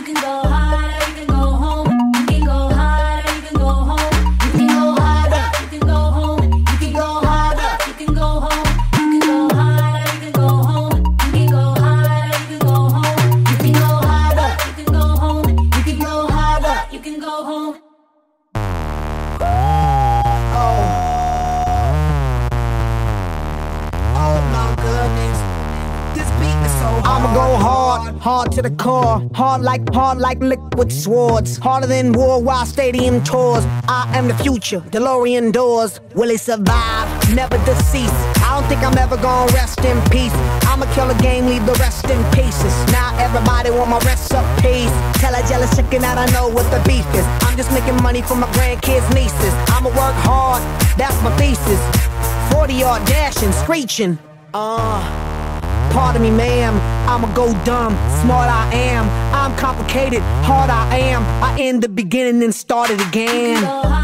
can go harder, you can go home. You can go harder, you can go home. You can go harder, you can go home. You can go harder, you can go home. You can go harder, you can go home. You can go harder, you can go home. You can go harder, you can go home. You can go harder, you can go home. Oh my goodness, this beat is so hard. I'ma go hard to the core. Hard like liquid swords. Harder than worldwide stadium tours. I am the future, DeLorean doors. Will it survive? Never deceased. I don't think I'm ever gonna rest in peace. I'ma kill a game, leave the rest in pieces. Now everybody want my recipes. Tell a jealous chicken that I know what the beef is. I'm just making money for my grandkids, nieces. I'ma work hard, that's my thesis. 40-yard dashing, screeching. Pardon me, ma'am, I'ma go dumb. Smart I am, I'm complicated. Hard I am, I end the beginning and start it again.